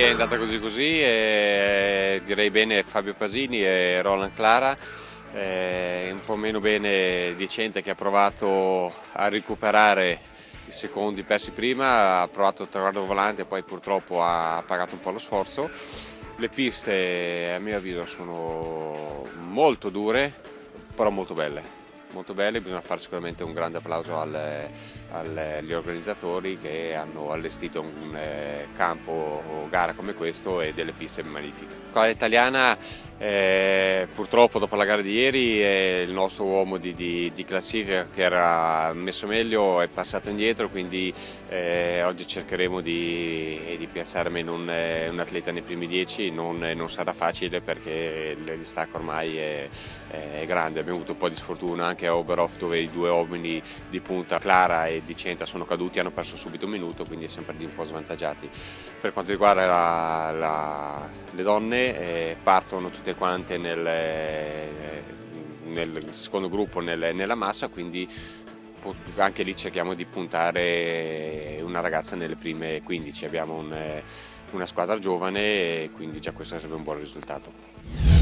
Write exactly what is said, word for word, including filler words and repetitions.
è andata così così, e direi bene Fabio Pasini e Roland Clara, eh, un po' meno bene Decente, che ha provato a recuperare i secondi persi prima, ha provato il traguardo volante, poi purtroppo ha pagato un po' lo sforzo. Le piste a mio avviso sono molto dure, però molto belle. Molto belle, bisogna fare sicuramente un grande applauso alle, alle, agli organizzatori che hanno allestito un eh, campo o gara come questo e delle piste magnifiche. Qua italiana, eh, purtroppo dopo la gara di ieri, eh, il nostro uomo di, di, di classifica, che era messo meglio, è passato indietro, quindi eh, oggi cercheremo di, di piazzare almeno un, un atleta nei primi dieci. Non, non sarà facile perché il distacco ormai è, è grande. Abbiamo avuto un po' di sfortuna anche a Oberhof, dove i due uomini di punta, Clara e Decenta, sono caduti, hanno perso subito un minuto, quindi è sempre lì un po' svantaggiati. Per quanto riguarda la, la, le donne, eh, partono tutte quante nel, eh, nel secondo gruppo nel, nella massa, quindi anche lì cerchiamo di puntare una ragazza nelle prime quindici. Abbiamo un, una squadra giovane e quindi già questo sarebbe un buon risultato.